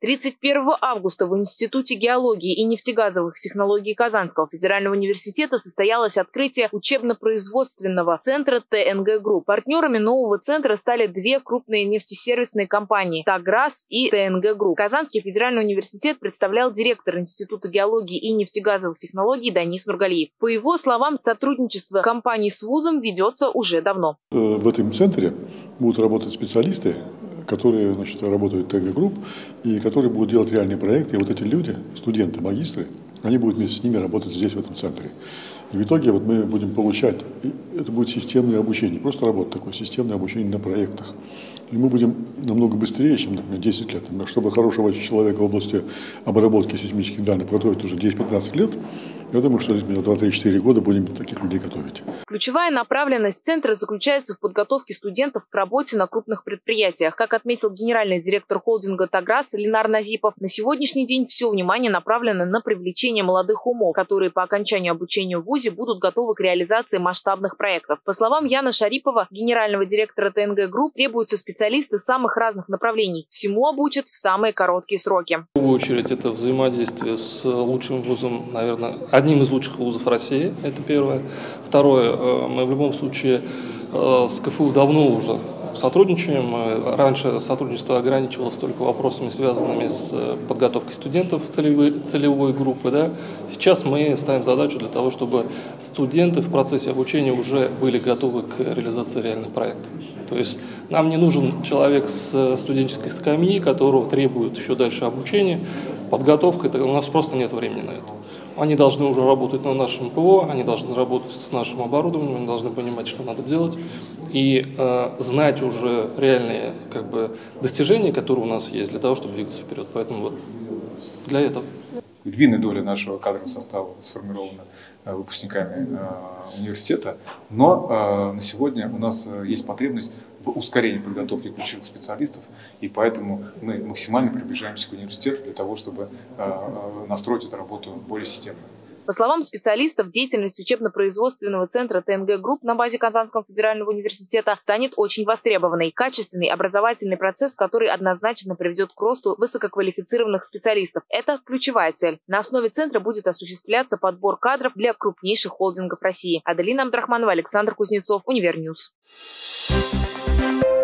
31 августа в Институте геологии и нефтегазовых технологий Казанского федерального университета состоялось открытие учебно-производственного центра ТНГ Групп. Партнерами нового центра стали две крупные нефтесервисные компании – «Таграс» и ТНГ Групп. Казанский федеральный университет представлял директор Института геологии и нефтегазовых технологий Данис Нургалиев. По его словам, сотрудничество компаний с вузом ведется уже давно. В этом центре будут работать специалисты, которые, работают в ТНГ Групп и которые будут делать реальные проекты. И вот эти люди, студенты, магистры, они будут вместе с ними работать здесь, в этом центре. И в итоге мы будем получать, это будет системное обучение, просто работа такое, системное обучение на проектах. И мы будем намного быстрее, чем, например, 10 лет. Чтобы хорошего человека в области обработки сейсмических данных готовить уже 10-15 лет, я думаю, что 2-3-4 года будем таких людей готовить. Ключевая направленность центра заключается в подготовке студентов к работе на крупных предприятиях. Как отметил генеральный директор холдинга «Таграс» Ленар Назипов, на сегодняшний день все внимание направлено на привлечение молодых умов, которые по окончанию обучения в ВУЗе будут готовы к реализации масштабных проектов. По словам Яна Шарипова, генерального директора ТНГ Групп, требуются специалисты самых разных направлений. Всему обучат в самые короткие сроки. В первую очередь это взаимодействие с лучшим вузом, наверное, одним из лучших вузов России, это первое. Второе, мы в любом случае с КФУ давно уже сотрудничаем. Раньше сотрудничество ограничивалось только вопросами, связанными с подготовкой студентов целевой группы. Да? Сейчас мы ставим задачу для того, чтобы студенты в процессе обучения уже были готовы к реализации реальных проектов. То есть нам не нужен человек с студенческой скамьи, которого требует еще дальше обучения. Подготовка, у нас просто нет времени на это. Они должны уже работать на нашем ПО, они должны работать с нашим оборудованием, они должны понимать, что надо делать, и знать уже реальные достижения, которые у нас есть, для того, чтобы двигаться вперед. Поэтому вот для этого. Львиная доля нашего кадрового состава сформирована выпускниками университета, но на сегодня у нас есть потребность в ускорении подготовки ключевых специалистов, и поэтому мы максимально приближаемся к университету для того, чтобы настроить эту работу более системно. По словам специалистов, деятельность учебно-производственного центра ТНГ Групп на базе Казанского федерального университета станет очень востребованной. Качественный образовательный процесс, который однозначно приведет к росту высококвалифицированных специалистов. Это ключевая цель. На основе центра будет осуществляться подбор кадров для крупнейших холдингов России. Аделина Абдрахманова, Александр Кузнецов, Универньюз.